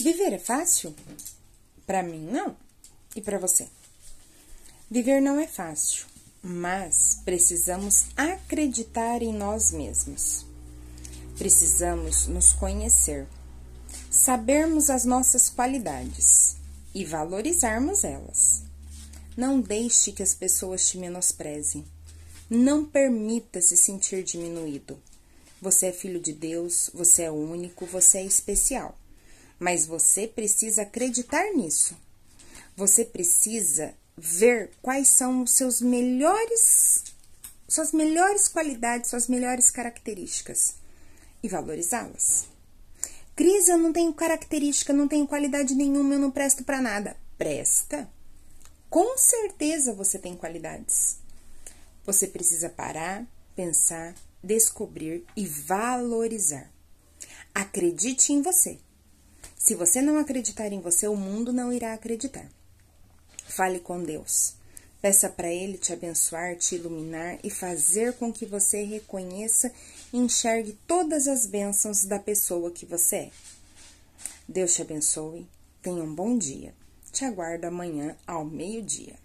Viver é fácil? Para mim, não. E para você? Viver não é fácil, mas precisamos acreditar em nós mesmos. Precisamos nos conhecer, sabermos as nossas qualidades e valorizarmos elas. Não deixe que as pessoas te menosprezem. Não permita se sentir diminuído. Você é filho de Deus, você é único, você é especial. Mas você precisa acreditar nisso. Você precisa ver quais são os suas melhores qualidades, suas melhores características e valorizá-las. Cris, eu não tenho característica, não tenho qualidade nenhuma, eu não presto para nada. Presta. Com certeza você tem qualidades. Você precisa parar, pensar, descobrir e valorizar. Acredite em você. Se você não acreditar em você, o mundo não irá acreditar. Fale com Deus. Peça para Ele te abençoar, te iluminar e fazer com que você reconheça e enxergue todas as bênçãos da pessoa que você é. Deus te abençoe. Tenha um bom dia. Te aguardo amanhã ao meio-dia.